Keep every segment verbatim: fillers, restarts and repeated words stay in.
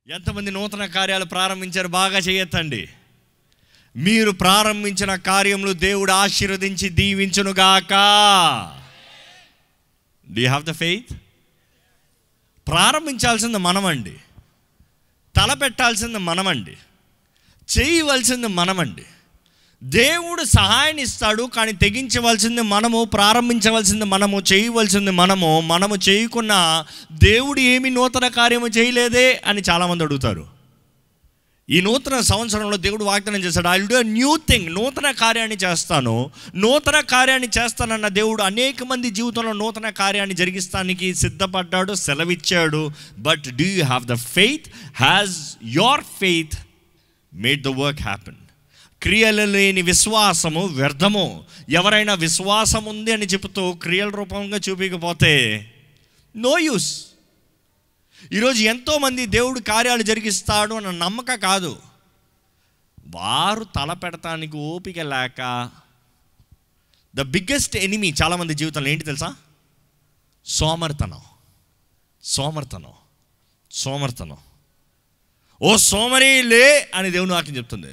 ఎంతమంది నూతన కార్యాలు ప్రారంభించారు? బాగా చేయొద్దండి. మీరు ప్రారంభించిన కార్యములు దేవుడు ఆశీర్వదించి దీవించునుగాక. Do you have the faith? ప్రారంభించాల్సింది మనమండి, తలపెట్టాల్సింది మనమండి, చేయవలసింది మనమండి. దేవుడు సహాయాన్ని ఇస్తాడు, కానీ తెగించవలసింది మనము, ప్రారంభించవలసింది మనము, చేయవలసింది మనము. మనము చేయకున్నా దేవుడు ఏమి నూతన కార్యము చేయలేదే అని చాలామంది అడుగుతారు. ఈ నూతన సంవత్సరంలో దేవుడు వాగ్దానం చేశాడు, I will do a new thing. నూతన కార్యాన్ని చేస్తాను, నూతన కార్యాన్ని చేస్తానన్న దేవుడు అనేక మంది జీవితంలో నూతన కార్యాన్ని జరిగిస్తానికి సిద్ధపడ్డాడు, సెలవిచ్చాడు. But do you have the faith? Has your faith made the work happen? క్రియలు లేని విశ్వాసము వ్యర్థము. ఎవరైనా విశ్వాసం ఉంది అని చెబుతూ క్రియల రూపంగా చూపించకపోతే నో యూస్. ఈరోజు ఎంతోమంది దేవుడు కార్యాలు జరిగిస్తాడు అన్న నమ్మక కాదు, వారు తల పెడతానికి ఓపిక లేక. ద బిగ్గెస్ట్ ఎనిమీ చాలామంది జీవితంలో ఏంటి తెలుసా? సోమర్తనం. సోమర్తనం సోమర్తనం ఓ సోమరి లే అని దేవుని వాక్యం చెప్తుంది.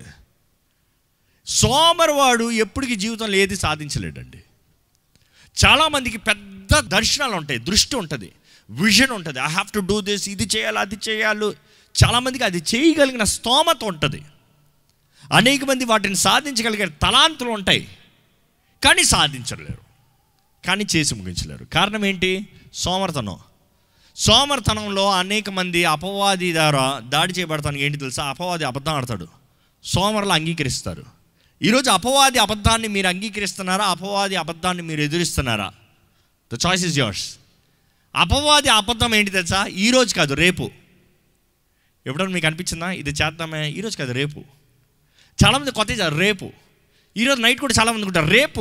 సోమరివాడు ఎప్పటికీ జీవితంలో ఏది సాధించలేడండి. చాలామందికి పెద్ద దర్శనాలు ఉంటాయి, దృష్టి ఉంటుంది, విజన్ ఉంటుంది. I have to do this, ఇది చేయాలి, అది చేయాలి. చాలామందికి అది చేయగలిగిన స్తోమత ఉంటుంది. అనేక మంది వాటిని సాధించగలిగే తలాంతులు ఉంటాయి, కానీ సాధించలేరు, కానీ చేసి ముగించలేరు. కారణం ఏంటి? సోమర్తనం. సోమర్తనంలో అనేక మంది అపవాది ద్వారా దాడి చేయబడతానికి ఏంటి తెలుసా? అపవాది అబద్ధం ఆడతాడు, సోమరులు అంగీకరిస్తారు. ఈరోజు అపవాది అబద్ధాన్ని మీరు అంగీకరిస్తున్నారా? అపవాది అబద్ధాన్ని మీరు ఎదురిస్తున్నారా? The choice is yours. అపవాది అబద్ధం ఏంటి తెలుసా? ఈరోజు కాదు, రేపు. ఎప్పుడన్నా మీకు అనిపించిందా ఇది చేద్దామే? ఈరోజు కాదు, రేపు. చాలామంది కొత్త రేపు, ఈరోజు నైట్ కూడా చాలామంది ఉంటారు రేపు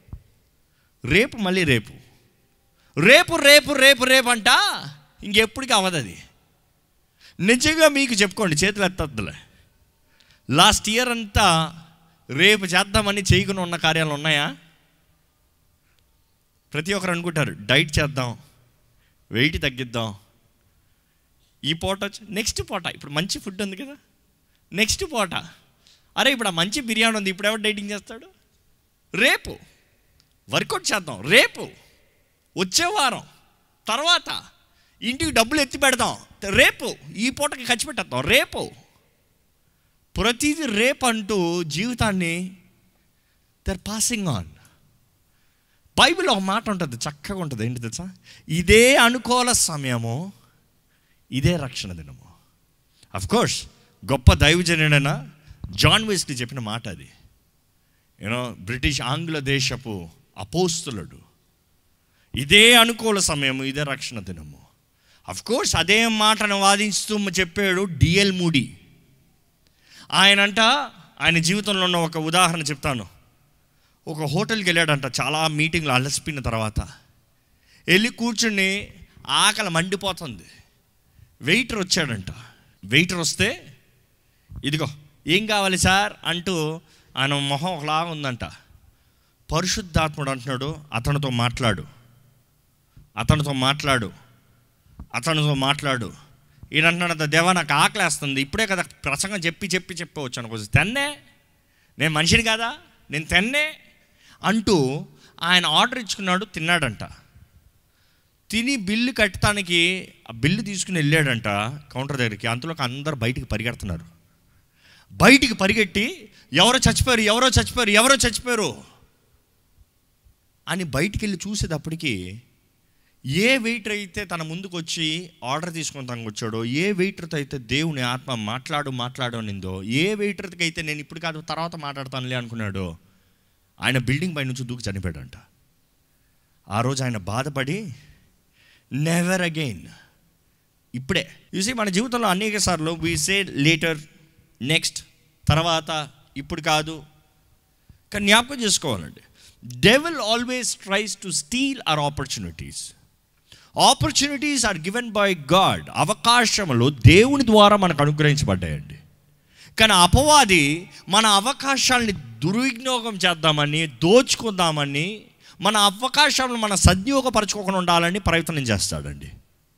రేపు మళ్ళీ రేపు రేపు రేపు రేపు రేపు అంట. ఇంకెప్పటికీ అవ్వదు అది. నిజంగా మీకు చెప్పుకోండి, చేతులు ఎత్తద్దులే, లాస్ట్ ఇయర్ అంతా రేపు చేద్దామని చేయకుండా ఉన్న కార్యాలు ఉన్నాయా? ప్రతి ఒక్కరు అనుకుంటారు డైట్ చేద్దాం, వెయిట్ తగ్గిద్దాం, ఈ పూట నెక్స్ట్ పూట ఇప్పుడు మంచి ఫుడ్ ఉంది కదా, నెక్స్ట్ పూట అరే ఇప్పుడు ఆ మంచి బిర్యానీ ఉంది, ఇప్పుడు ఎవరు డైటింగ్ చేస్తాడు? రేపు వర్కౌట్ చేద్దాం, రేపు వచ్చే వారం, తర్వాత ఇంటికి డబ్బులు ఎత్తి పెడదాం, రేపు ఈ పూటకి ఖర్చు పెట్టేద్దాం, రేపు. ప్రతిదీ రేపు అంటూ జీవితాన్ని దర్ పాసింగ్ ఆన్. బైబిల్లో ఒక మాట ఉంటుంది, చక్కగా ఉంటుంది, ఏంటి తెలుసా? ఇదే అనుకూల సమయము, ఇదే రక్షణ దినము. అఫ్కోర్స్ గొప్ప దైవజనుడైన జాన్ వెస్లీ చెప్పిన మాట అది. యూనో బ్రిటిష్ ఆంగ్ల దేశపు అపోస్తులుడు. ఇదే అనుకూల సమయము, ఇదే రక్షణ దినము. అఫ్కోర్స్ అదే మాటను వాదిస్తూ చెప్పాడు డిఎల్ మూడీ. ఆయనంట ఆయన జీవితంలో ఉన్న ఒక ఉదాహరణ చెప్తాను. ఒక హోటల్కి వెళ్ళాడంట, చాలా మీటింగ్లు అలసిపోయిన తర్వాత వెళ్ళి కూర్చుని ఆకలి మండిపోతుంది. వెయిటర్ వచ్చాడంట. వెయిటర్ వస్తే ఇదిగో ఏం కావాలి సార్ అంటూ ఆయన మొహం ఒకలాగా ఉందంట. పరిశుద్ధాత్ముడు అంటున్నాడు, అతనితో మాట్లాడు, అతనితో మాట్లాడు, అతనితో మాట్లాడు. ఈయన అంటున్నాడు, దేవా నాకు ఆకలేస్తుంది, ఇప్పుడే కదా ప్రసంగం చెప్పి చెప్పి చెప్పి వచ్చాను, కొంచెం తెన్నే, నేను మనిషిని కదా, నేను తెన్నే అంటూ ఆయన ఆర్డర్ ఇచ్చుకున్నాడు. తిన్నాడంట. తిని బిల్లు కట్టడానికి ఆ బిల్లు తీసుకుని వెళ్ళాడంట కౌంటర్ దగ్గరికి. అంతలోకి అందరు బయటికి పరిగెడుతున్నారు. బయటికి పరిగెట్టి ఎవరో చచ్చిపోయారు, ఎవరో చచ్చిపోయారు, ఎవరో చచ్చిపోయారు అని బయటికి వెళ్ళి చూసేటప్పటికి ఏ వెయిటర్ అయితే తన ముందుకు వచ్చి ఆర్డర్ తీసుకొని తనకు వచ్చాడో, ఏ వెయిటర్తో అయితే దేవుని ఆత్మ మాట్లాడు మాట్లాడు అనిందో, ఏ వెయిటర్కి అయితే నేను ఇప్పుడు కాదు తర్వాత మాట్లాడతానులే అనుకున్నాడో, ఆయన బిల్డింగ్ పై నుంచి దూకి చనిపోయాడంట. ఆ రోజు ఆయన బాధపడి నెవర్ అగైన్, ఇప్పుడే. చూసి మన జీవితంలో అనేక సార్లు వీ సే లేటర్, నెక్స్ట్, తర్వాత, ఇప్పుడు కాదు. కానీ జ్ఞాపకం చేసుకోవాలండి, devil always tries to steal our opportunities. Opportunities are given by God. అవకాశములు దేవుని ద్వారా మనకు అనుగ్రహించబడ్డాయండి. కానీ అపవాది మన అవకాశాలని దుర్వినియోగం చేద్దామని, దోచుకుందామని, మన అవకాశాలను మన సద్వినియోగపరచుకోకుండా ఉండాలని ప్రయత్నం చేస్తాడండి.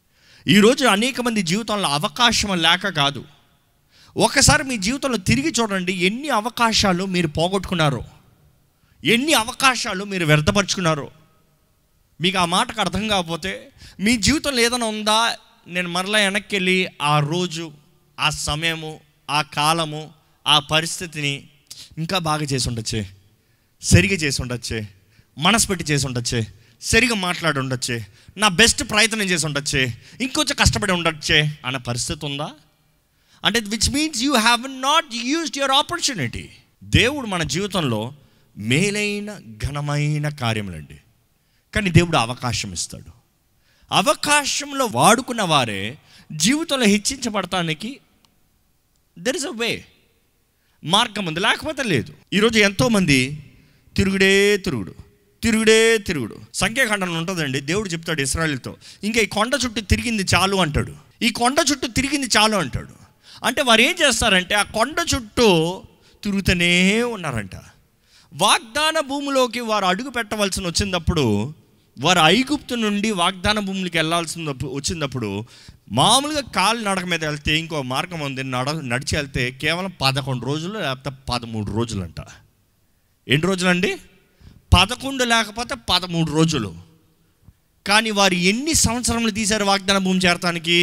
ఈరోజు అనేక మంది జీవితంలో అవకాశం లేక కాదు. ఒకసారి మీ జీవితంలో తిరిగి చూడండి, ఎన్ని అవకాశాలు మీరు పోగొట్టుకున్నారో, ఎన్ని అవకాశాలు మీరు వ్యర్థపరుచుకున్నారో. మీకు ఆ మాటకు అర్థం కాకపోతే మీ జీవితంలో ఏదైనా ఉందా, నేను మరలా వెనక్కి వెళ్ళి ఆ రోజు, ఆ సమయము, ఆ కాలము, ఆ పరిస్థితిని ఇంకా బాగా చేసి ఉండొచ్చే, సరిగా చేసి ఉండొచ్చే, మనసు పెట్టి చేసి ఉండొచ్చే, సరిగా మాట్లాడి ఉండొచ్చే, నా బెస్ట్ ప్రయత్నం చేసి ఉండొచ్చే, ఇంకొంచెం కష్టపడి ఉండొచ్చే అన్న పరిస్థితి ఉందా అంటే, which means you have not used your opportunity. దేవుడు మన జీవితంలో మేలైన ఘనమైన కార్యములండి, కానీ దేవుడు అవకాశం ఇస్తాడు. అవకాశంలో వాడుకున్న వారే జీవితంలో హెచ్చించబడటానికి దెర్ ఇస్ అ వే, మార్గం ఉంది, లేకపోతే లేదు. ఈరోజు ఎంతోమంది తిరుగుడే తిరుగుడు తిరుగుడే తిరుగుడు సంఖ్యాఖండంలో ఉంటుందండి. దేవుడు చెప్తాడు ఇశ్రాయేలుతో, ఇంకా ఈ కొండ చుట్టూ తిరిగింది చాలు అంటాడు. ఈ కొండ చుట్టూ తిరిగింది చాలు అంటాడు. అంటే వారు ఏం చేస్తారంటే ఆ కొండ చుట్టూ తిరుగుతూనే ఉన్నారంట. వాగ్దాన భూమిలోకి వారు అడుగు పెట్టవలసిన వచ్చినప్పుడు, వారు ఐగుప్తు నుండి వాగ్దాన భూమికి వెళ్ళాల్సిన వచ్చినప్పుడు మామూలుగా కాలు నడక మీద వెళ్తే ఇంకో మార్గం ఉంది, నడ నడిచి వెళ్తే కేవలం పదకొండు రోజులు లేకపోతే పదమూడు రోజులు అంట. ఎన్ని రోజులండి? పదకొండు లేకపోతే పదమూడు రోజులు. కానీ వారు ఎన్ని సంవత్సరములు తీశారు వాగ్దాన భూమి చేరటానికి?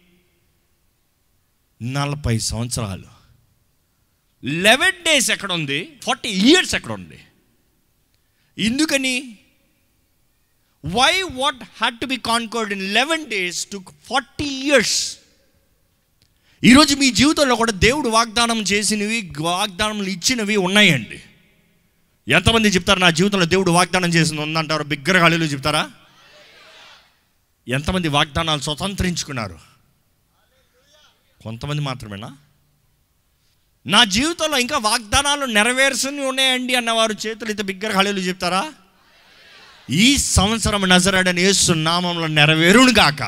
నలభై సంవత్సరాలు. లెవెన్ డేస్ ఎక్కడ ఉంది? ఫార్టీ ఇయర్స్ ఎక్కడ ఉంది? ఎందుకని? Why what had to be conquered in eleven days to forty years? ఈరోజు మీ జీవితంలో కూడా దేవుడు వాగ్దానం చేసినవి, వాగ్దానములు ఇచ్చినవి ఉన్నాయండి. ఎంతమంది చెప్తారు నా జీవితంలో దేవుడు వాగ్దానం చేసింది ఉందంటారు? బిగ్గరగా హల్లెలూయా చెప్తారా? ఎంతమంది వాగ్దానాలు స్వతంత్రించుకున్నారు? కొంతమంది మాత్రమేనా? నా జీవితంలో ఇంకా వాగ్దానాలు నెరవేర్చని ఉన్నాయండి అన్నవారు చేతులు అయితే బిగ్గరగా హల్లెలూయా చెప్తారా? ఈ సంవత్సరం నజరేయుడైన యేసు నామములో నెరవేరును గాక.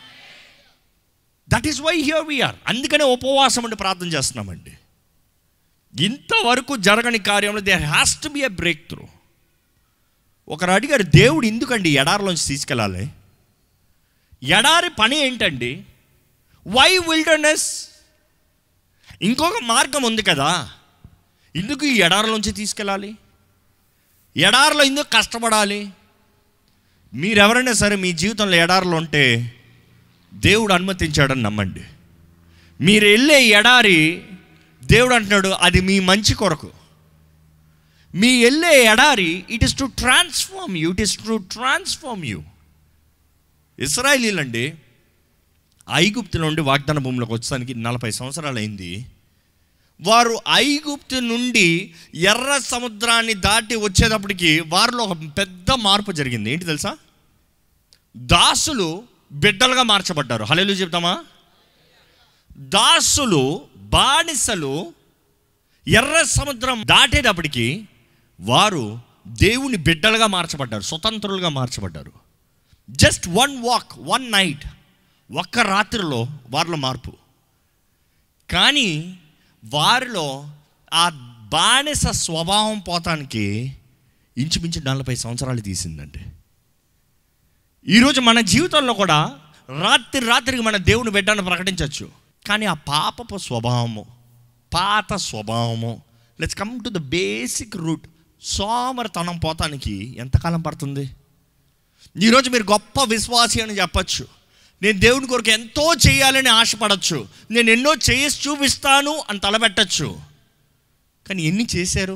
That is why here we are. అందుకనే ఉపవాసం ఉండి ప్రార్థన చేస్తున్నామండి. ఇంతవరకు జరగని కార్యంలో there has to be a breakthrough. ఒకరు అడిగారు, దేవుడు ఎందుకండి ఎడారిలోంచి తీసుకెళ్ళాలి? ఎడారి పని ఏంటండి? Why wilderness? ఇంకొక మార్గం ఉంది కదా, ఎందుకు ఈ ఎడారిలోంచి తీసుకెళ్ళాలి? ఎడారిలో ఎందుకు కష్టపడాలి? మీరెవరైనా సరే మీ జీవితంలో ఎడారిలో ఉంటే దేవుడు అనుమతించాడని నమ్మండి. మీరు వెళ్ళే ఎడారి దేవుడు అంటున్నాడు అది మీ మంచి కొరకు. మీ వెళ్ళే ఎడారి it is to transform you, it is to transform you. ఇశ్రాయేలీలండి ఐగుప్తు నుండి వాగ్దాన భూమిలోకి వచ్చడానికి నలభై సంవత్సరాలు అయింది. వారు ఐగుప్తు నుండి ఎర్ర సముద్రాన్ని దాటి వచ్చేటప్పటికి వారిలో ఒక పెద్ద మార్పు జరిగింది. ఏంటి తెలుసా? దాసులు బిడ్డలుగా మార్చబడ్డారు. హల్లెలూయా చెప్తామా? దాసులు, బానిసలు ఎర్ర సముద్రం దాటేటప్పటికి వారు దేవుని బిడ్డలుగా మార్చబడ్డారు, స్వతంత్రులుగా మార్చబడ్డారు. Just one walk, one night, ఒక్క రాత్రిలో వారిలో మార్పు. కానీ వారిలో ఆ బానిస స్వభావం పోతానికి ఇంచుమించు నలభై సంవత్సరాలు తీసిందండి. ఈరోజు మన జీవితంలో కూడా రాత్రి రాత్రికి మన దేవుని బిడ్డను ప్రకటించవచ్చు, కానీ ఆ పాపపు స్వభావము, పాత స్వభావము, let's come to the basic root, సోమరితనం పోతానికి ఎంతకాలం పడుతుంది? ఈరోజు మీరు గొప్ప విశ్వాసి అని చెప్పచ్చు, నేను దేవుని కొరకు ఎంతో చేయాలని ఆశపడచ్చు, నేను ఎన్నో చేసి చూపిస్తాను అని తలబెట్టచ్చు. కానీ ఎన్ని చేశారు?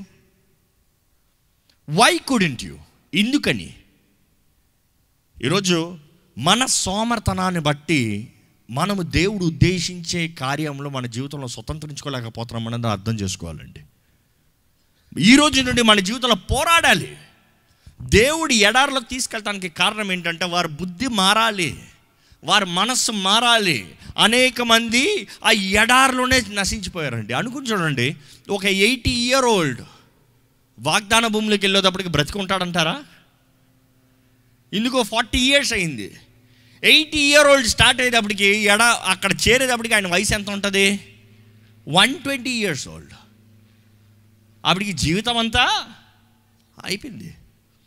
Why couldn't you? ఎందుకని? ఈరోజు మన సోమర్తనాన్ని బట్టి మనము దేవుడు ఉద్దేశించే కార్యంలో మన జీవితంలో స్వతంత్రించుకోలేకపోతున్నాం అన్నది అర్థం చేసుకోవాలండి. ఈ రోజు నుండి మన జీవితంలో పోరాడాలి. దేవుడు ఎడారిలోకి తీసుకెళ్ళడానికి కారణం ఏంటంటే వారి బుద్ధి మారాలి, వారి మనస్సు మారాలి. అనేక మంది ఆ ఎడారిలోనే నశించిపోయారండి. అనుకుని చూడండి, ఒక ఎయిటీ ఇయర్ ఓల్డ్ వాగ్దాన భూమిలోకి వెళ్ళేటప్పటికి బ్రతికుంటాడంటారా? ఇందుకో ఫార్టీ ఇయర్స్ అయింది. ఎయిటీ ఇయర్ ఓల్డ్ స్టార్ట్ అయ్యేటప్పటికి ఎడా అక్కడ చేరేటప్పటికి ఆయన వయసు ఎంత ఉంటుంది? One twenty years old. అప్పటికి జీవితం అంతా అయిపోయింది.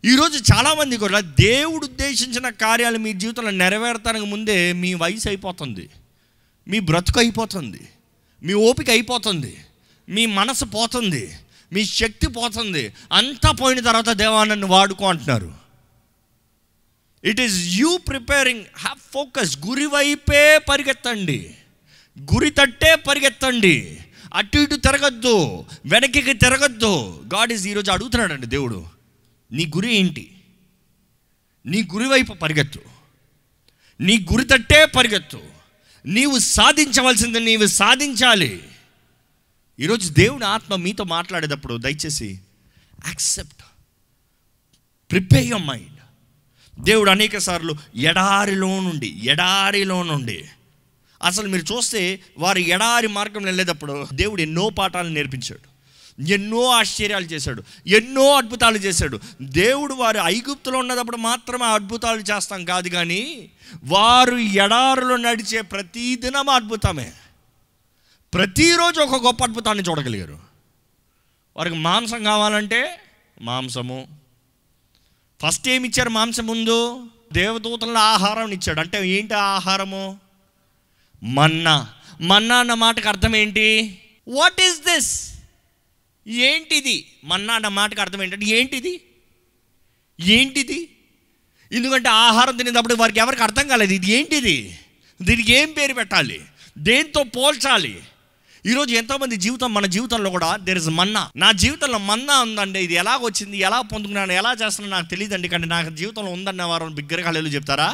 ఈరోజు చాలామంది కూడా దేవుడు ఉద్దేశించిన కార్యాలు మీ జీవితంలో నెరవేరటానికి ముందే మీ వయసు అయిపోతుంది, మీ బ్రతుకు అయిపోతుంది, మీ ఓపిక అయిపోతుంది, మీ మనసు పోతుంది, మీ శక్తి పోతుంది. అంతా పోయిన తర్వాత దేవా నన్ను వాడుకో అంటున్నారు. It is you preparing, have focus. గురి వైపే పరిగెత్తండి, గురి తట్టే పరిగెత్తండి. అటు ఇటు తిరగద్దు, వెనక్కి తిరగద్దు. గాడ్ ఈజ్ ఈరోజు అడుగుతున్నాడండి దేవుడు, నీ గురి ఏంటి? నీ గురి వైపు పరిగెత్తు, నీ గురి తట్టే పరిగెత్తు. నీవు సాధించవలసింది నీవు సాధించాలి. ఈరోజు దేవుని ఆత్మ మీతో మాట్లాడేటప్పుడు దయచేసి యాక్సెప్ట్, ప్రిపేర్ యువర్ మైండ్. దేవుడు అనేక సార్లు ఎడారిలో నుండి ఎడారిలో నుండి అసలు మీరు చూస్తే వారు ఎడారి మార్గంలో వెళ్ళేటప్పుడు దేవుడు ఎన్నో పాఠాలు నేర్పించాడు, ఎన్నో ఆశ్చర్యాలు చేశాడు, ఎన్నో అద్భుతాలు చేశాడు. దేవుడు వారు ఐగుప్తులో ఉన్నప్పుడు మాత్రమే అద్భుతాలు చేస్తాం కాదు, కానీ వారు ఎడారిలో నడిచే ప్రతి దినం అద్భుతమే. ప్రతిరోజు ఒక గొప్ప అద్భుతాన్ని చూడగలిగారు. వారికి మాంసం కావాలంటే మాంసము. ఫస్ట్ ఏమి ఇచ్చారు? మాంసం ముందు దేవదూతల ఆహారం ఇచ్చాడు. అంటే ఏంటి ఆహారము? మన్నా. మన్నా అన్న మాటకు అర్థం ఏంటి? What is this? ఏంటిది? మన్నా అన్న మాటకు అర్థం ఏంటంటే ఏంటిది ఏంటిది ఎందుకంటే ఆహారం తినేటప్పుడు వారికి ఎవరికి అర్థం కాలేదు, ఇది ఏంటిది, దీనికి ఏం పేరు పెట్టాలి, దేంతో పోల్చాలి. ఈరోజు ఎంతోమంది జీవితం, మన జీవితంలో కూడా దేర్ ఇస్ మన్నా. నా జీవితంలో మన్నా ఉందండి, ఇది ఎలా వచ్చింది, ఎలా పొందుకున్నాను, ఎలా చేస్తున్నాను నాకు తెలియదండి, కానీ నాకు జీవితంలో ఉందన్న వారు బిగ్గరగా హల్లెలూయా చెప్తారా?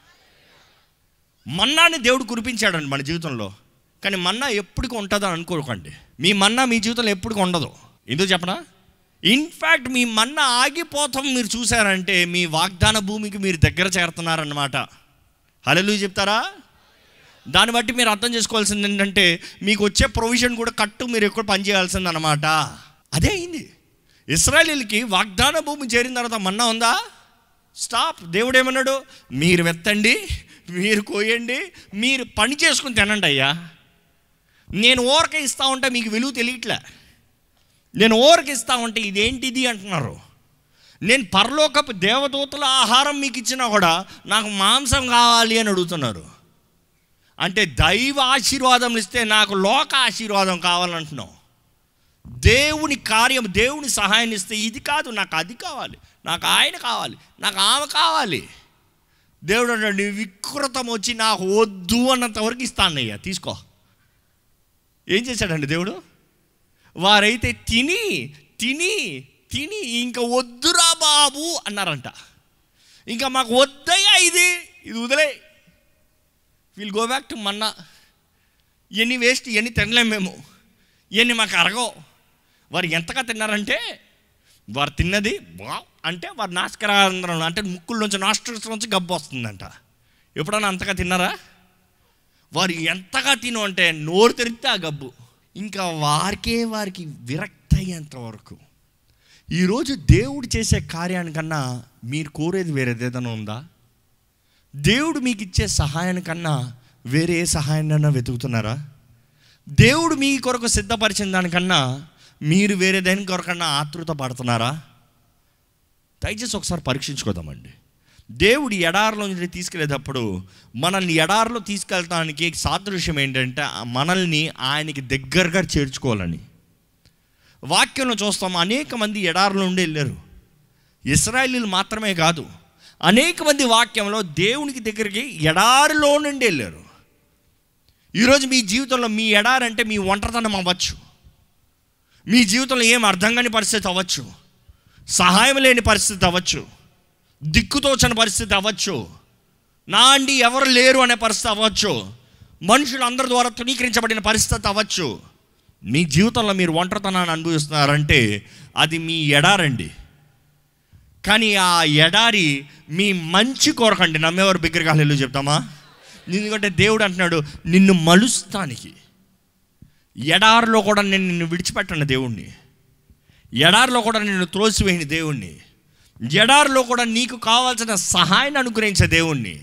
మన్నాని దేవుడు కురిపించాడండి మన జీవితంలో. కానీ మన్నా ఎప్పటికీ ఉంటుందని అనుకోకండి. మీ మన్నా మీ జీవితంలో ఎప్పటికీ ఉండదు. ఎందుకు చెప్పనా? ఇన్ఫ్యాక్ట్ మీ మన్నా ఆగిపోతాం మీరు చూసారంటే మీ వాగ్దాన భూమికి మీరు దగ్గర చేరుతున్నారన్నమాట. హల్లెలూయా చెప్తారా? దాన్ని బట్టి మీరు అర్థం చేసుకోవాల్సింది ఏంటంటే మీకు వచ్చే ప్రొవిజన్ కూడా కట్టు మీరు ఎక్కువ పని చేయాల్సింది అనమాట. అదే అయింది. ఇశ్రాయేలీయులకి వాగ్దాన భూమి చేరిన తర్వాత మన్నా ఉందా? స్టాప్. దేవుడు ఏమన్నాడు? మీరు వెత్తండి, మీరు కోయండి, మీరు పని చేసుకుని తినండి అయ్యా. నేను ఓరక ఇస్తా ఉంటే మీకు విలువ తెలియట్లే. నేను ఓరక ఇస్తా ఉంటే ఇదేంటిది అంటున్నారు. నేను పరలోకపు దేవదూతల ఆహారం మీకు ఇచ్చినా కూడా నాకు మాంసం కావాలి అని అడుగుతున్నారు. అంటే దైవ ఆశీర్వాదం ఇస్తే నాకు లోక ఆశీర్వాదం కావాలంటున్నావు. దేవుని కార్యం, దేవుని సహాయం ఇస్తే ఇది కాదు, నాకు అది కావాలి, నాకు ఆయన కావాలి, నాకు ఆమె కావాలి. దేవుడు అన్నాడు, నీ వికృతం వచ్చి నాకు వద్దు అన్నంత వరకు ఇస్తానయ్యా, తీసుకో. ఏం చేశాడండి దేవుడు? వారైతే తిని తిని తిని ఇంకా వద్దురా బాబు అన్నారంట. ఇంకా మాకు వద్దయ్యా, ఇది ఇది వదిలే, will go back to manna. ఎన్ని వేస్ట్, ఎన్ని తినలేము మేము, ఎన్ని మాకు అరగో. వారు ఎంతగా తిన్నారంటే వారు తిన్నది బా అంటే వారు నాస్కరాంధ్రం అంటే ముక్కుల్లోంచి నాస్ట్రల్స్ నుంచి గబ్బు వస్తుందంట. ఎప్పుడన్నా అంతగా తిన్నారా? వారు ఎంతగా తిను అంటే నోరు తెరిస్తే ఆ గబ్బు. ఇంకా వారికే వారికి విరక్తి అయ్యేంత వరకు. ఈరోజు దేవుడు చేసే కార్యానికన్నా మీరు కోరేది వేరేది ఏదైనా ఉందా? దేవుడు మీకు ఇచ్చే సహాయానికన్నా వేరే ఏ సహాయాన్నైనా వెతుకుతున్నారా? దేవుడు మీ కొరకు సిద్ధపరిచిన దానికన్నా మీరు వేరే దేని కొరకన్నా ఆతృత పడుతున్నారా? దయచేసి ఒకసారి పరీక్షించుకోదామండి. దేవుడు ఎడారిలో నుంచి తీసుకెళ్ళేటప్పుడు మనల్ని ఎడారిలో తీసుకెళ్ళటానికి సాదృశ్యం ఏంటంటే మనల్ని ఆయనకి దగ్గరగా చేర్చుకోవాలని. వాక్యంలో చూస్తాం, అనేక మంది ఎడారిలో నుండి వెళ్ళారు. ఇశ్రాయేలీయులు మాత్రమే కాదు, అనేక మంది వాక్యంలో దేవునికి దగ్గరికి ఎడారిలో నుండి వెళ్ళారు. ఈరోజు మీ జీవితంలో మీ ఎడారి అంటే మీ ఒంటరితనం అవ్వచ్చు, మీ జీవితంలో ఏం అర్థం కాని పరిస్థితి అవ్వచ్చు, సహాయం లేని పరిస్థితి అవ్వచ్చు, దిక్కుతోచని పరిస్థితి అవ్వచ్చు, నా అండి ఎవరు లేరు అనే పరిస్థితి అవ్వచ్చు, మనుషులు అందరి ద్వారా తృణీకరించబడిన పరిస్థితి అవ్వచ్చు. మీ జీవితంలో మీరు ఒంటరితనాన్ని అనుభవిస్తున్నారంటే అది మీ ఎడారండి. కానీ ఆ ఎడారి మీ మంచి కోరకండి. నమ్మేవారు బిగ్గరగా హల్లెలూయా చెప్తామా? ఎందుకంటే దేవుడు అంటున్నాడు, నిన్ను మలుస్తానికి. ఎడారిలో కూడా నేను నిన్ను విడిచిపెట్టను దేవుణ్ణి, ఎడారిలో కూడా నిన్ను త్రోసివేయని దేవుణ్ణి, ఎడారిలో కూడా నీకు కావాల్సిన సహాయాన్ని అనుగ్రహించే దేవుణ్ణి.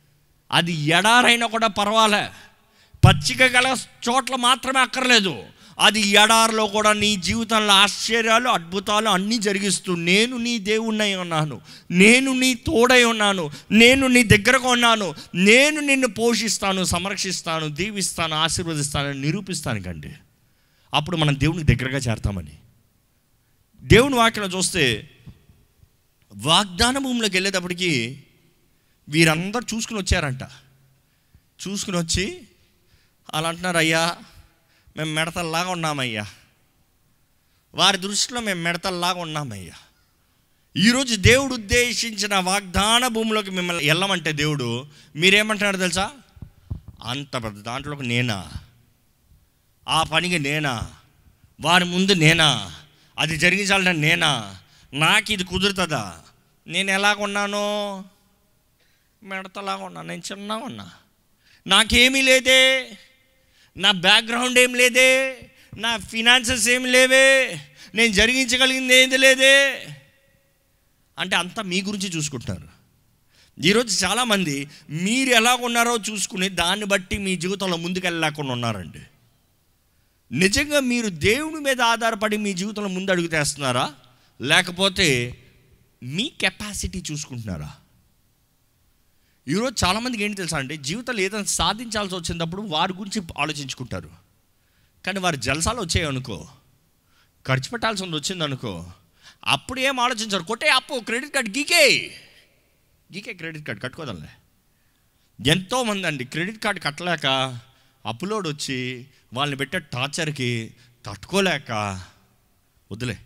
అది ఎడారైనా కూడా పర్వాలే, పచ్చిక గల చోట్ల మాత్రమే అక్కర్లేదు, అది ఎడారిలో కూడా నీ జీవితంలో ఆశ్చర్యాలు, అద్భుతాలు అన్నీ జరిగిస్తూ, నేను నీ దేవుణ్ణి ఉన్నాను, నేను నీ తోడై ఉన్నాను, నేను నీ దగ్గరగా ఉన్నాను, నేను నిన్ను పోషిస్తాను, సంరక్షిస్తాను, దీవిస్తాను, ఆశీర్వదిస్తాను, నిరూపిస్తాను కండి. అప్పుడు మనం దేవునికి దగ్గరగా చేరతామని. దేవుని వాక్యం చూస్తే వాగ్దాన భూమిలోకి వెళ్ళేటప్పటికి వీరందరూ చూసుకుని వచ్చారంట. చూసుకుని వచ్చి అలా అంటున్నారు, అయ్యా మేము మిడతల్లాగా ఉన్నామయ్యా. వారి దృష్టిలో మేము మిడతల్లాగా ఉన్నామయ్యా. ఈరోజు దేవుడు ఉద్దేశించిన వాగ్దాన భూమిలోకి మిమ్మల్ని వెళ్ళమంటే దేవుడు మీరేమంటున్నారు తెలుసా? అంత పెద్ద దాంట్లోకి నేనా, ఆ పనికి నేనా, వారి ముందు నేనా, అది జరిగించాలంటే నేనా, నాకు ఇది కుదురుతుందా? నేను ఎలాగున్నాను? మిడతలాగా ఉన్నాను, నేను చిన్నగా ఉన్నా, నాకేమీ లేదే, నా బ్యాక్గ్రౌండ్ ఏం లేదే, నా ఫినాన్సెస్ ఏం లేవే, నేను జరిగించగలిగింది ఏది లేదే అంటే అంతా మీ గురించి చూసుకుంటున్నారు. ఈరోజు చాలామంది మీరు ఎలాగున్నారో చూసుకుని దాన్ని బట్టి మీ జీవితంలో ముందుకెళ్ళలేకుండా ఉన్నారండి. నిజంగా మీరు దేవుని మీద ఆధారపడి మీ జీవితంలో ముందు అడుగుతేస్తున్నారా, లేకపోతే మీ కెపాసిటీ చూసుకుంటున్నారా? ఈరోజు చాలామందికి ఏంటి తెలుసా అండి, జీవితంలో ఏదైనా సాధించాల్సి వచ్చినప్పుడు వారి గురించి ఆలోచించుకుంటారు. కానీ వారి జలసాలు వచ్చాయి అనుకో, ఖర్చు పెట్టాల్సి వచ్చింది అనుకో, అప్పుడు ఏం ఆలోచించారు? కొట్టే అప్పు, క్రెడిట్ కార్డ్ గీకే గీకే క్రెడిట్ కార్డ్ కట్టుకోదాంలే. ఎంతోమంది అండి క్రెడిట్ కార్డు కట్టలేక అప్లోడ్ వచ్చి వాళ్ళని పెట్టే టార్చర్కి తట్టుకోలేక వదిలే.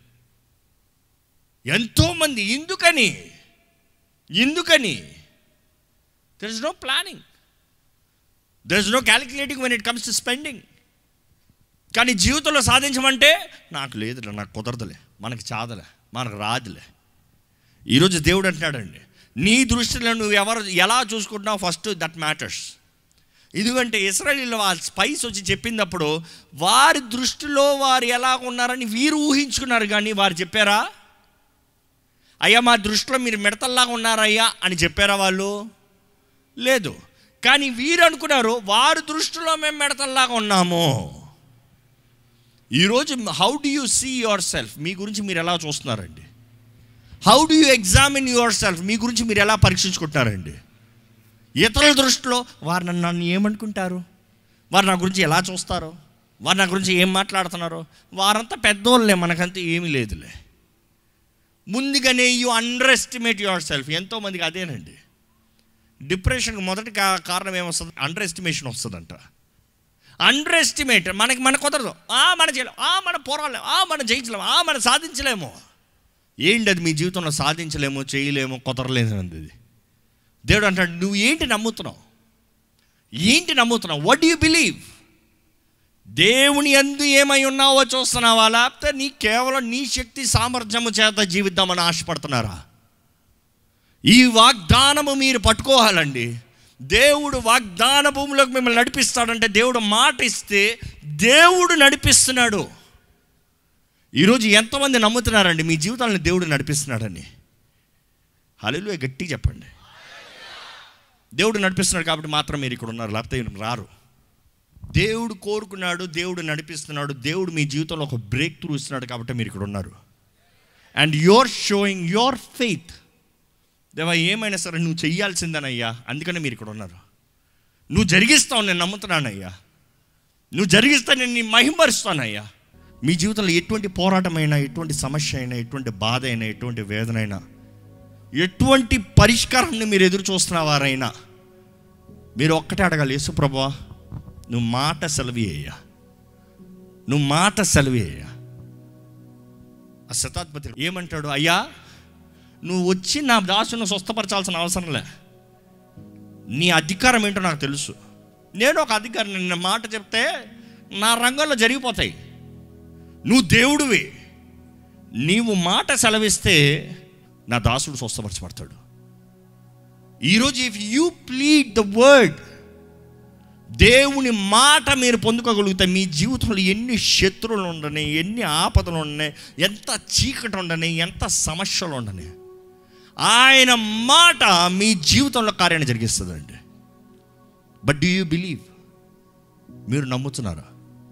ఎంతోమంది ఎందుకని ఎందుకని there is no planning, there is no calculating when it comes to spending. కానీ జీవితంలో సాధించమంటే నాకు లేదులే, నాకు కుదరదులే, మనకి చాదలే, మనకు రాదులే. ఈరోజు దేవుడు అంటున్నాడండి, నీ దృష్టిలో నువ్వు ఎవరు ఎలా చూసుకుంటున్నావు ఫస్ట్ దట్ మ్యాటర్స్. ఎందుకంటే ఇశ్రాయేలీయులు ఆ స్పైస్ వచ్చి చెప్పినప్పుడు వారి దృష్టిలో వారు ఎలా ఉన్నారని వీరు ఊహించుకున్నారు. కానీ వారు చెప్పారా, అయ్యా మా దృష్టిలో మీరు మిడతల్లాగా ఉన్నారయ్యా అని చెప్పారా? వాళ్ళు లేదు. కానీ వీరు అనుకున్నారు వారి దృష్టిలో మేము మిడతల్లాగా ఉన్నాము. ఈరోజు how do you see yourself, మీ గురించి మీరు ఎలా చూస్తున్నారండి? How do you examine yourself, మీ గురించి మీరు ఎలా పరీక్షించుకుంటున్నారండి? ఇతరుల దృష్టిలో వారు నన్ను నన్ను ఏమనుకుంటారు, వారు నా గురించి ఎలా చూస్తారో, వారు నా గురించి ఏం మాట్లాడుతున్నారో, వారంతా పెద్దోళ్ళే, మనకంతా ఏమీ లేదులే. ముందుగానే you underestimate yourself. ఎంతోమందికి అదేనండి డిప్రెషన్కి మొదటి కారణం ఏమొస్తుంది? అండర్ ఎస్టిమేషన్ వస్తుందంట. అండర్ ఎస్టిమేట్, మనకి మన కుదరదు, మన చేయలేము, మన పోరాడలేము, మనం జయించలేము, మనం సాధించలేము. ఏంటి అది మీ జీవితంలో సాధించలేము, చేయలేము, కుదరలేదు అనేది. దేవుడు అంటాడు, నువ్వు ఏంటి నమ్ముతున్నావు? ఏంటి నమ్ముతున్నావు? What do you believe? దేవుని యందు ఏమై ఉన్నావో చూస్తున్నావా, లేకపోతే నీ కేవలం నీ శక్తి సామర్థ్యము చేత జీవిద్దామని ఆశపడుతున్నారా? ఈ వాగ్దానము మీరు పట్టుకోవాలండి. దేవుడు వాగ్దాన భూమిలోకి మిమ్మల్ని నడిపిస్తాడంటే దేవుడు మాట ఇస్తే దేవుడు నడిపిస్తున్నాడు. ఈరోజు ఎంతమంది నమ్ముతున్నారండి మీ జీవితాలను దేవుడు నడిపిస్తున్నాడని? హల్లెలూయా గట్టిగా చెప్పండి. దేవుడు నడిపిస్తున్నాడు కాబట్టి మాత్రం మీరు ఇక్కడ ఉన్నారు, లేకపోతే రారు. దేవుడు కోరుకున్నాడు, దేవుడు నడిపిస్తున్నాడు, దేవుడు మీ జీవితంలో ఒక బ్రేక్ త్రూ ఇస్తున్నాడు కాబట్టి మీరు ఇక్కడ ఉన్నారు. And your showing your faith. దేవా ఏమైనా సరే నువ్వు చెయ్యాల్సిందేనయ్యా, అందుకనే మీరు ఇక్కడ ఉన్నారు. నువ్వు జరిగిస్తావు, నేను నమ్ముతున్నానయ్యా, నువ్వు జరిగిస్తా, నేను నీ మహిమరుస్తానయ్యా. మీ జీవితంలో ఎటువంటి పోరాటమైనా, ఎటువంటి సమస్య అయినా, ఎటువంటి బాధ అయినా, ఎటువంటి వేదన అయినా, ఎటువంటి పరిష్కారాన్ని మీరు ఎదురు చూస్తున్నవారైనా మీరు ఒక్కటే అడగాలి, యేసు ప్రభువా నువ్వు మాట సెలవి అయ్యా, నువ్వు మాట సెలవి అయ్యా. ఆ శతాధిపతి ఏమంటాడు, అయ్యా నువ్వు వచ్చి నా దాసును స్వస్థపరచాల్సిన అవసరం లే, నీ అధికారం ఏంటో నాకు తెలుసు, నేను ఒక అధికారం, నిన్న మాట చెప్తే నా రంగంలో జరిగిపోతాయి, నువ్వు దేవుడివి, నీవు మాట సెలవిస్తే నా దాసుడు స్వస్థపరచబడతాడు. ఈరోజు if you plead the word, దేవుని మాట మీరు పొందుకోగలిగితే మీ జీవితంలో ఎన్ని శత్రువులు ఉండని, ఎన్ని ఆపదలు ఉండని, ఎంత చీకటి ఉండని, ఎంత సమస్యలు ఉండని, ఆయన మాట మీ జీవితంలో కార్యాన్ని జరిగిస్తుందండి. But do you believe? మీరు నమ్ముతున్నారా?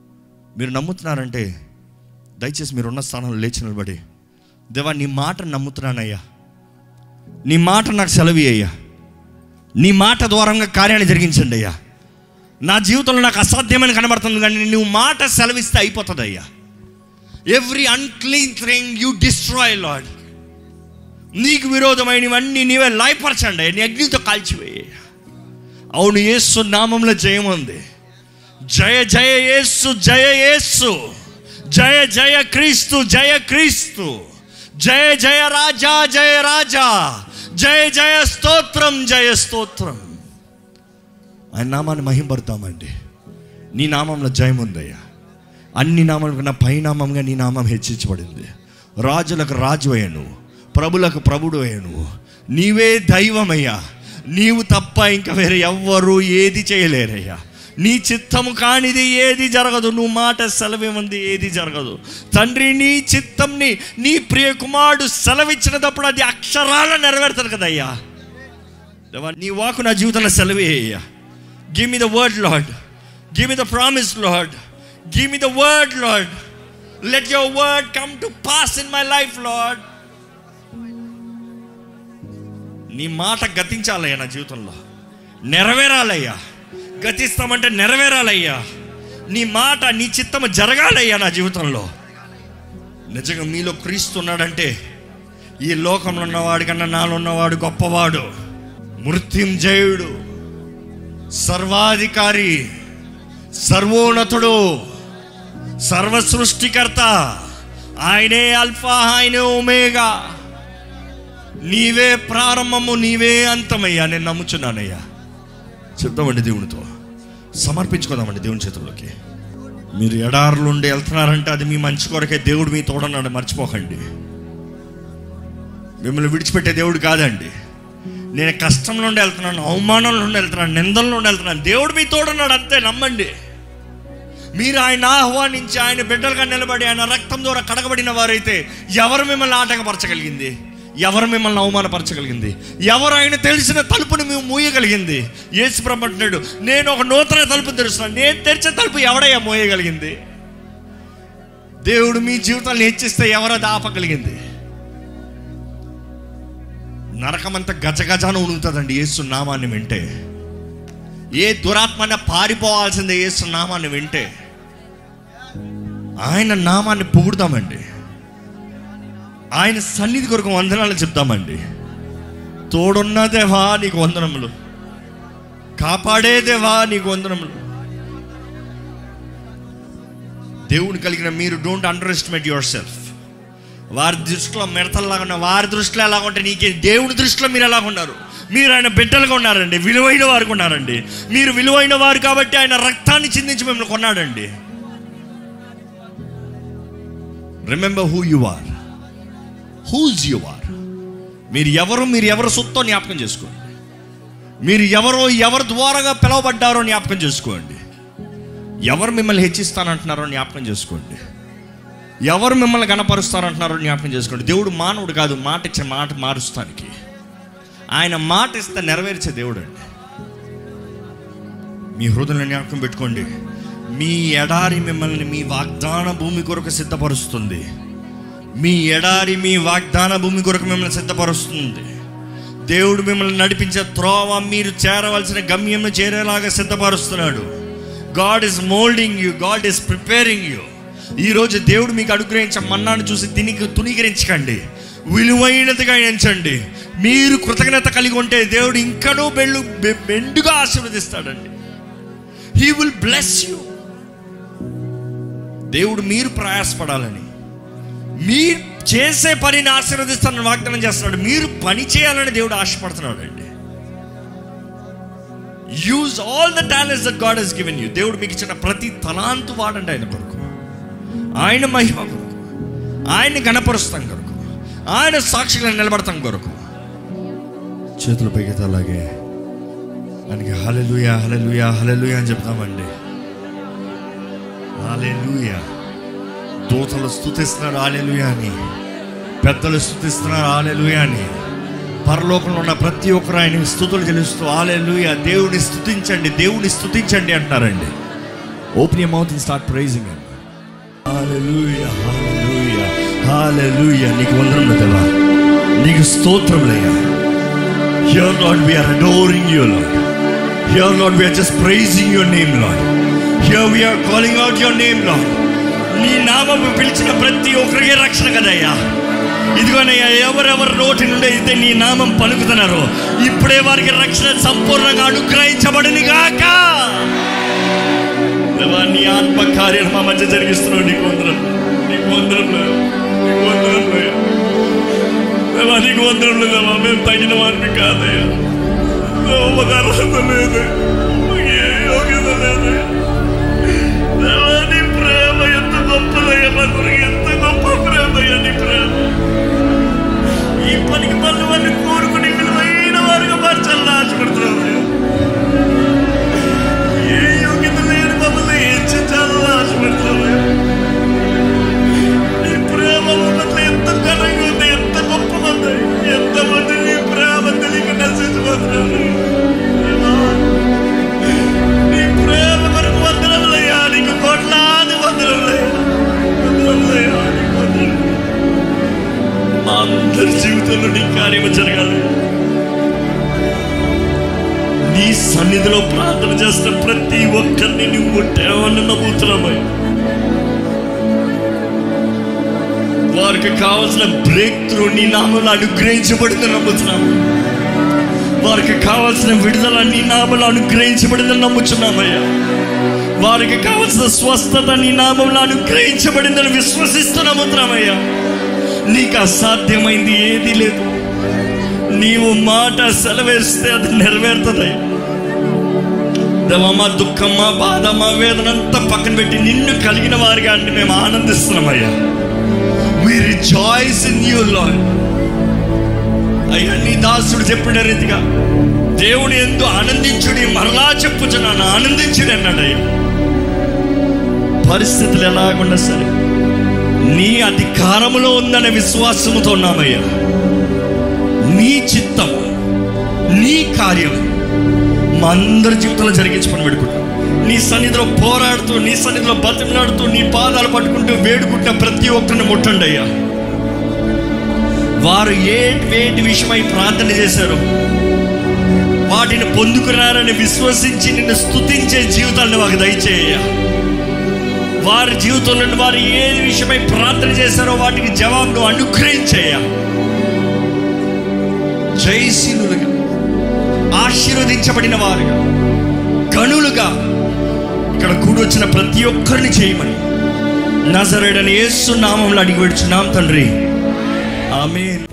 మీరు నమ్ముతున్నారంటే దయచేసి మీరున్న స్థానంలో లేచి నిలబడి, దేవా నీ మాట నమ్ముతున్నానయ్యా, నీ మాట నాకు సెలవి అయ్యా, నీ మాట ద్వారంగా కార్యాన్ని జరిగించండి అయ్యా. నా జీవితంలో నాకు అసాధ్యమని కనబడుతుంది, కానీ నువ్వు మాట సెలవిస్తే అయిపోతుంది అయ్యా. Every unclean thing you destroy Lord. నీకు విరోధమైనవన్నీ నీవే లయపరచండి, నీ అగ్నితో కాల్చివేయ. అవును, యేసు నామంలో జయం ఉంది. జయ జయ యేసు, జయ యేసు, జయ జయ క్రీస్తు, జయ క్రీస్తు, జయ జయ రాజా, జయ రాజా, జయ జయ స్తోత్రం, జయ స్తోత్రం. ఆయన నామాన్ని మహింపడతామండి. నీ నామంలో జయం ఉందయ్యా. అన్ని నామాల కన్నా పైనామంగా నీ నామం హెచ్చించబడింది. రాజులకు రాజు అయ్యాను, ప్రభులకు ప్రభుడు అయ్యాను. నీవే దైవమయ్యా. నీవు తప్ప ఇంకా వేరే ఎవ్వరూ ఏది చేయలేరయ్యా. నీ చిత్తము కానిది ఏది జరగదు. నువ్వు మాట సెలవేమంది ఏది జరగదు. తండ్రి, నీ చిత్తంని నీ ప్రియ కుమారుడు సెలవిచ్చినప్పుడు అది అక్షరాల నెరవేరుతారు కదయ్యా. నీ వాకు నా జీవితంలో సెలవే అయ్యా. Give me the word Lord, give me the promise Lord, give me the word Lord. Let your word come to pass in my life Lord. నీ మాట గతించాలయ్యా, నా జీవితంలో నెరవేరాలయ్యా. గతిస్తామంటే నెరవేరాలయ్యా. నీ మాట, నీ చిత్తము జరగాలయ్యా నా జీవితంలో. నిజంగా మీలో క్రీస్తు ఉన్నాడంటే ఈ లోకంలో ఉన్నవాడి కన్నా నాలో ఉన్నవాడు గొప్పవాడు. మృత్యుంజయుడు, సర్వాధికారి, సర్వోన్నతుడు, సర్వ సృష్టికర్త. ఆయనే అల్ఫా, ఆయనే ఒమేగా. నీవే ప్రారంభము, నీవే అంతమయ్యా. నేను నమ్ముచున్నానయ్యా. చెప్తామండి దేవునితో, సమర్పించుకోదామండి దేవుని చేతుల్లోకి. మీరు ఎడారులు ఉండి వెళ్తున్నారంటే అది మీ మంచి కొరకే. దేవుడు మీ తోడన్నాడు, మర్చిపోకండి. మిమ్మల్ని విడిచిపెట్టే దేవుడు కాదండి. నేను కష్టం నుండి వెళ్తున్నాను, అవమానం నుండి వెళ్తున్నాను, నిందల నుండి వెళ్తున్నాను, దేవుడు మీ తోడన్నాడు, అంతే. నమ్మండి. మీరు ఆయన ఆహ్వానించి ఆయన బిడ్డలుగా నిలబడి ఆయన రక్తం ద్వారా కడగబడిన వారైతే ఎవరు మిమ్మల్ని ఆటంకపరచగలిగింది? ఎవరు మిమ్మల్ని అవమానపరచగలిగింది? ఎవరు ఆయన తెలిసిన తలుపుని మేము మూయగలిగింది? యేసు ప్రభువు అంటున్నాడు, నేను ఒక నూతన తలుపు తెరుస్తున్నాను. నేను తెరిచిన తలుపు ఎవడయ్యా మోయగలిగింది? దేవుడు మీ జీవితాన్ని హెచ్చిస్తే ఎవరు అది ఆపగలిగింది? నరకమంతా గజగజాన ఉణుగుతుందండి యేసు నామాన్ని వింటే. ఏ దురాత్మన పారిపోవాల్సిందే యేసు నామాన్ని వింటే. ఆయన నామాన్ని పొగుడుతామండి. ఆయన సన్నిధి కొరకు వందనాలు చెప్తామండి. తోడున్న దేవా నీకు వందనములు, కాపాడే దేవా నీకు వందనములు. దేవుని కలిగిన మీరు don't underestimate yourself. వారి దృష్టిలో మిడతల్లాగా ఉన్న వారి దృష్టిలో ఎలాగ ఉంటే నీకే దేవుని దృష్టిలో మీరు ఎలాగ ఉన్నారు? మీరు ఆయన బిడ్డలుగా ఉన్నారండి, విలువైన వారు ఉన్నారండి. మీరు విలువైన వారు కాబట్టి ఆయన రక్తాన్ని చిందించి మిమ్మల్ని కొన్నాడండి. Remember who you are, whose you are. మీరు ఎవరు, మీరు ఎవరు సొత్తో జ్ఞాపకం చేసుకోండి. మీరు ఎవరో, ఎవరి ద్వారాగా పిలవబడ్డారో జ్ఞాపకం చేసుకోండి. ఎవరు మిమ్మల్ని హెచ్చిస్తానంటున్నారో జ్ఞాపకం చేసుకోండి. ఎవరు మిమ్మల్ని గణపరుస్తారంటున్నారో జ్ఞాపకం చేసుకోండి. దేవుడు మానవుడు కాదు, మాట ఇచ్చే మాట మారుస్తానికి. ఆయన మాట ఇస్తే నెరవేర్చే దేవుడు అండి. మీ హృదయంలో జ్ఞాపకం పెట్టుకోండి. మీ ఎడారి మిమ్మల్ని మీ వాగ్దాన భూమి కొరకు సిద్ధపరుస్తుంది. మీ ఎడారి మీ వాగ్దాన భూమి కొరకు మిమ్మల్ని సిద్ధపరుస్తుంది. దేవుడు మిమ్మల్ని నడిపించే త్రోవ, మీరు చేరవలసిన గమ్యం చేరేలాగా సిద్ధపరుస్తున్నాడు. God is moulding you, God is preparing you. ఈరోజు దేవుడు మీకు అనుగ్రహించే మన్నాను చూసి తినికి తునీకరించకండి, విలువైనదిగా ఎంచండి. మీరు కృతజ్ఞత కలిగి ఉంటే దేవుడు ఇంకనూ బెళ్ళు మెండుగా ఆశీర్వదిస్తాడండి. He will bless you. దేవుడు మీరు ప్రయాసపడాలని, మీరు చేసే పనిని ఆశీర్వదిస్తానని వాగ్దానం చేస్తున్నాడు. మీరు పని చేయాలని దేవుడు ఆశపడుతున్నాడు అండి. Use all the talents that God has given you. దేవుడు మీకు ఇచ్చిన ప్రతి తలాంతు వాడండి ఆయన కొరకు, ఆయన మహిమ కొరకు, ఆయన్ని గణపరుస్తాం కొరకు, ఆయన సాక్షిగా నిలబడతాం కొరకు. చేతులు పైకి అలాగే ఆయనకి హల్లెలూయా, హల్లెలూయా, హల్లెలూయా అని చెప్తామండి. హల్లెలూయా. దూతలు స్తుతిస్తున్నారు హల్లెలూయా అని, పెద్దలు స్తుతిస్తున్నారు హల్లెలూయా అని. పరలోకంలో ఉన్న ప్రతి ఒక్కరు ఆయన స్తుతులు చెల్లిస్తూ హల్లెలూయా, దేవుని స్తుతించండి, దేవుని స్తుతించండి అంటున్నారండి. Open your mouth and start praising him. Hallelujah, hallelujah, hallelujah. నీకు వందనములు దేవా, నీకు స్తోత్రములయ్యా. Here Lord, we are adoring you Lord. Here Lord, we are just praising your name Lord. Here we are calling out your name Lord. నీ నామము పిలిచిన ప్రతి ఒక్కరికి రక్షణ కదయ్యా. ఇదిగోనయ్యా, ఎవరెవరి నోటి నుండి అయితే నీ నామం పలుకుతున్నారో ఇప్పుడే వారికి రక్షణ సంపూర్ణంగా అనుగ్రహించబడును గాక. దేవా, నీ ఆత్మ కార్యాలు మా మధ్య జరిగిస్తున్నావు. నీకు వందనం, నీకు వందనంలో, నీకు వందనంలో దేవా, నీకు వందనంలో దేవా. మేము తగిన వారిని కాదయ్యా. మాకు అర్హత లేదు, మాకు ఏ యోగ్యత లేదు దేవా. నీ ప్రేమ ఎంత గొప్పదయ్యా, మా కొరకు ఎంత గొప్ప ప్రేమయ్యా నీ ప్రేమ. ఈ పనికి మళ్ళీ వారిని కోరుకుని విలువైన వారిగా మార్చాలని ఆశపడుతున్నావు. ఏ యోగ్యత లేని మమ్మల్ని హెచ్చించాలని ఆశపడుతున్నావు. నీ ప్రేమ పట్ల ఎంత ఘనంగా ఉంది, ఎంత గొప్పమంది. ఎంతమంది నీ ప్రేమ తెలియక నశించిపోతున్నారు. నీ ప్రేమ కొరకు వందనములయ్యా, నీకు కోట్లాది వందనములయ్యా, వందనములయ్యా, నీకు వందనములు. మా అందరి జీవితంలో నీ కార్యము జరగాలి. నీ సన్నిధిలో ప్రార్థన చేస్తున్న ప్రతి ఒక్కరిని నువ్వు కొట్టావని నమ్ముతున్నామయ్యా. వారికి కావాల్సిన బ్రేక్ త్రూ నీ నామంలో అనుగ్రహించబడిందని నమ్ముతున్నాము. వారికి కావాల్సిన విడుదల నీ నామంలో అనుగ్రహించబడిందని నమ్ముతున్నామయ్యా. వారికి కావాల్సిన స్వస్థత నీ నామంలో అనుగ్రహించబడిందని విశ్వసిస్తూ నమ్ముతున్నామయ్యా. నీకు అసాధ్యమైంది ఏది లేదు. నీవు మాట సెలవేస్తే అది నెరవేరుతుంది. దేవా, మా దుఃఖం, మా బాధ, మా వేదన అంతా పక్కన పెట్టి నిన్ను కలిగిన వారిగా అంటే మేము ఆనందిస్తున్నామయ్యా. We rejoice in you Lord. అయ్యా, నీ దాసుడు చెప్పిన రీతిగా దేవుని యందు ఆనందించుడి, మరలా చెప్పుచున్నాను ఆనందించుడి అన్నాడయ్యా. పరిస్థితులు ఎలాగున్నా సరే నీ అధికారములో ఉందనే విశ్వాసముతో ఉన్నామయ్యా. నీ చిత్తం, నీ కార్యం మా అందరి జీవితంలో జరిగించమని పెడుకుంటాం. నీ సన్నిధిలో పోరాడుతూ, నీ సన్నిధిలో బతిమలాడుతూ, నీ పాదాలు పట్టుకుంటూ వేడుకుంటున్న ప్రతి ఒక్కరిని ముట్టండి అయ్యా. వారు ఏ వేటి విషయమై ప్రార్థన చేశారు వాటిని పొందుకున్నారని విశ్వసించి నిన్ను స్తుతించే జీవితాలను వారికి దయచేయ్యా. వారి జీవితంలో వారు ఏ విషయమై ప్రార్థన చేశారో వాటికి జవాబును అనుగ్రహించేయ్యా. జయశీలులుగా, ఆశీర్వదించబడిన వారుగా, గనులుగా ఇక్కడ కూడి వచ్చిన ప్రతి ఒక్కరిని చేయమని నజరేయుడైన యేసు నామములో అడిగి వేడుచున్నాం తండ్రి, ఆమేన్.